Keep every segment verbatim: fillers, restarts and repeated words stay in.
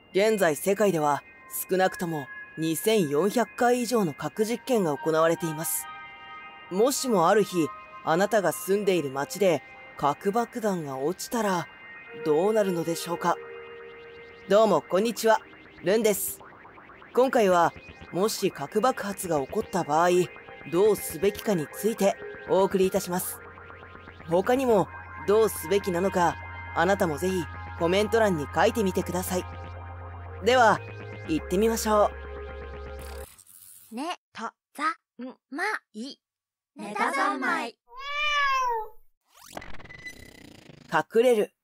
現在世界では少なくともにせんよんひゃっかい以上の核実験が行われています。もしもある日、あなたが住んでいる街で核爆弾が落ちたらどうなるのでしょうか。どうもこんにちは、ルンです。今回はもし核爆発が起こった場合、どうすべきかについてお送りいたします。他にもどうすべきなのか、あなたもぜひコメント欄に書いてみてください。では、行ってみましょう。ね、た、ざ、ん、ま、い。ネタ三昧。 隠れる。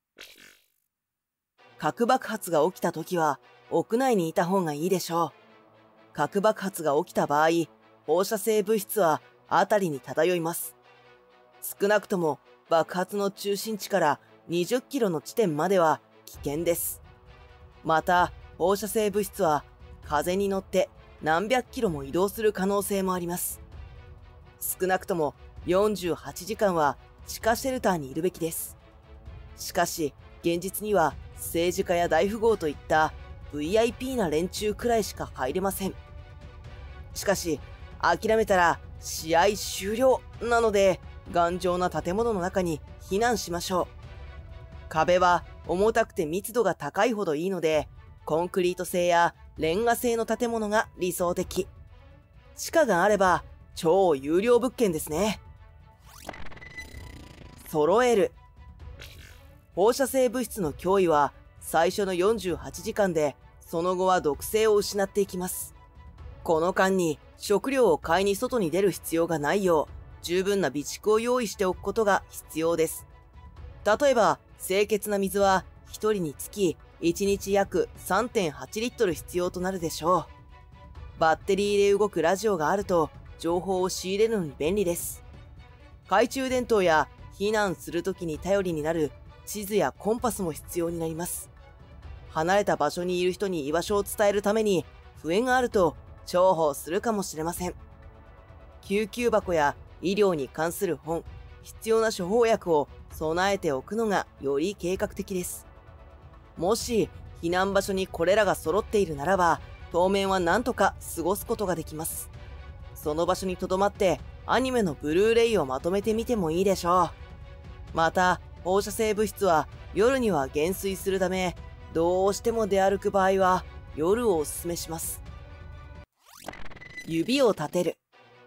核爆発が起きた時は屋内にいた方がいいでしょう。核爆発が起きた場合、放射性物質は辺りに漂います。少なくとも爆発の中心地からにじゅっキロの地点までは危険です。また、放射性物質は風に乗って何百キロも移動する可能性もあります。少なくともよんじゅうはちじかんは地下シェルターにいるべきです。しかし、現実には政治家や大富豪といった ブイアイピー な連中くらいしか入れません。しかし、諦めたら試合終了なので、頑丈な建物の中に避難しましょう。壁は重たくて密度が高いほどいいので、コンクリート製やレンガ製の建物が理想的。地下があれば超有料物件ですね。揃える。放射性物質の脅威は最初のよんじゅうはちじかんで、その後は毒性を失っていきます。この間に食料を買いに外に出る必要がないよう、十分な備蓄を用意しておくことが必要です。例えば、清潔な水はひとりにつきいちにち約 さんてんはち リットル必要となるでしょう。バッテリーで動くラジオがあると情報を仕入れるのに便利です。懐中電灯や避難するときに頼りになる地図やコンパスも必要になります。離れた場所にいる人に居場所を伝えるために笛があると重宝するかもしれません。救急箱や医療に関する本、必要な処方薬を備えておくのがより計画的です。もし避難場所にこれらが揃っているならば、当面は何とか過ごすことができます。その場所に留まってアニメのブルーレイをまとめてみてもいいでしょう。また、放射性物質は夜には減衰するため、どうしても出歩く場合は夜をおすすめします。指を立てる。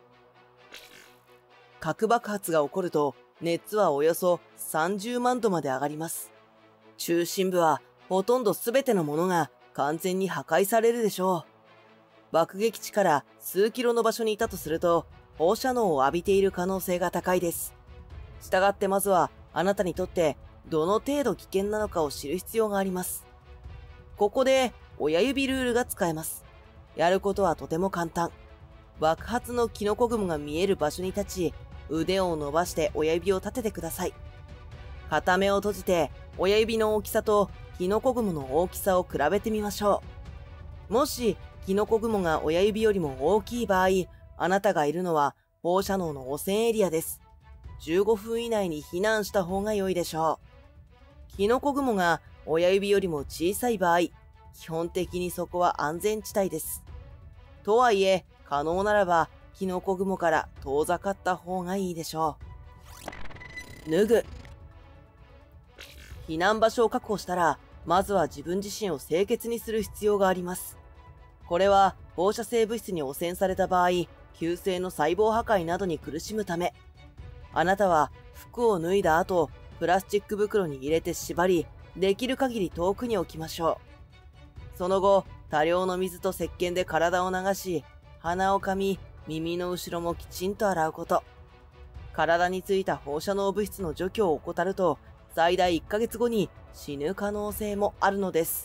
核爆発が起こると熱はおよそさんじゅうまんどまで上がります。中心部はほとんど全てのものが完全に破壊されるでしょう。爆撃地から数キロの場所にいたとすると放射能を浴びている可能性が高いです。したがってまずはあなたにとってどの程度危険なのかを知る必要があります。ここで親指ルールが使えます。やることはとても簡単。爆発のキノコ雲が見える場所に立ち、腕を伸ばして親指を立ててください。片目を閉じて親指の大きさとキノコ雲の大きさを比べてみましょう。もしキノコ雲が親指よりも大きい場合、あなたがいるのは放射能の汚染エリアです。じゅうごふん以内に避難した方が良いでしょう。キノコ雲が親指よりも小さい場合、基本的にそこは安全地帯です。とはいえ、可能ならばキノコ雲から遠ざかった方がいいでしょう。脱ぐ。避難場所を確保したら、まずは自分自身を清潔にする必要があります。これは放射性物質に汚染された場合、急性の細胞破壊などに苦しむため、あなたは服を脱いだ後、プラスチック袋に入れて縛り、できる限り遠くに置きましょう。その後、多量の水と石鹸で体を流し、鼻をかみ、耳の後ろもきちんと洗うこと。体についた放射能物質の除去を怠ると、最大いっかげつごに死ぬ可能性もあるのです。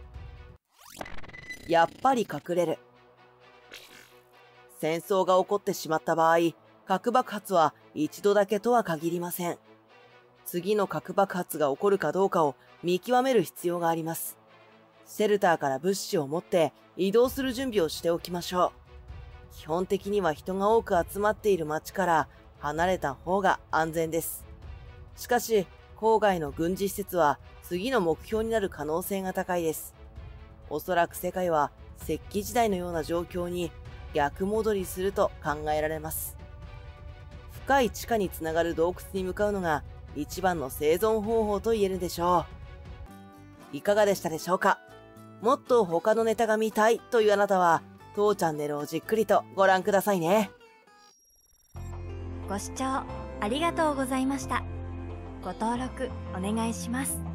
やっぱり隠れる。戦争が起こってしまった場合、核爆発は一度だけとは限りません。次の核爆発が起こるかどうかを見極める必要があります。シェルターから物資を持って移動する準備をしておきましょう。基本的には人が多く集まっている街から離れた方が安全です。しかし、郊外の軍事施設は次の目標になる可能性が高いです。 おそらく世界は石器時代のような状況に逆戻りすると考えられます。深い地下につながる洞窟に向かうのが一番の生存方法と言えるでしょう。いかがでしたでしょうか？もっと他のネタが見たいというあなたは当チャンネルをじっくりとご覧くださいね。 ご視聴ありがとうございました。ご登録お願いします。